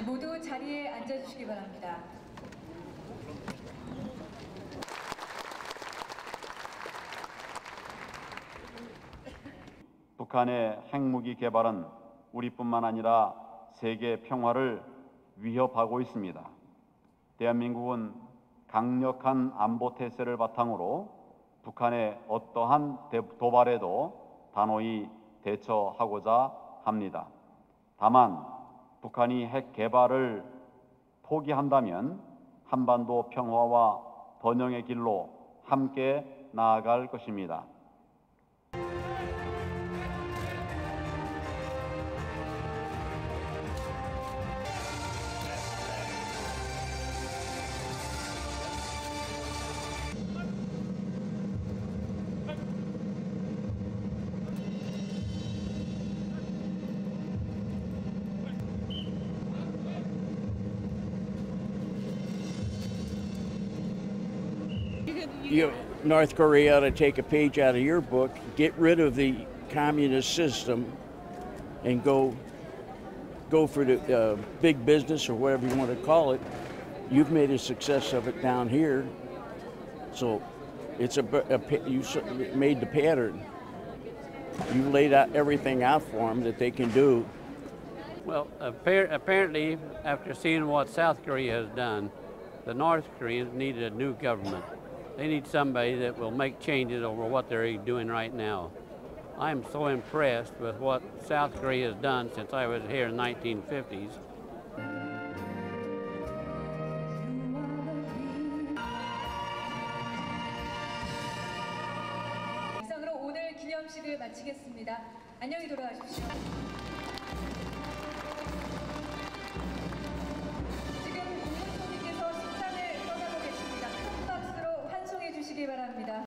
모두 자리에 앉아주시기 바랍니다. 북한의 핵무기 개발은 우리뿐만 아니라 세계 평화를 위협하고 있습니다. 대한민국은 강력한 안보 태세를 바탕으로 북한의 어떠한 도발에도 단호히 대처하고자 합니다. 다만 북한이 핵 개발을 포기한다면 한반도 평화와 번영의 길로 함께 나아갈 것입니다. North Korea ought to take a page out of your book, get rid of the communist system, and go for the big business or whatever you want to call it. You've made a success of it down here, so it's you made the pattern. You laid out everything out for them that they can do. Well, apparently, after seeing what South Korea has done, the North Koreans needed a new government. They need somebody that will make changes over what they're doing right now. I'm so impressed with what South Korea has done since I was here in the 1950s. 이상으로 오늘 기념식을 마치겠습니다. 안녕히 돌아가십시오.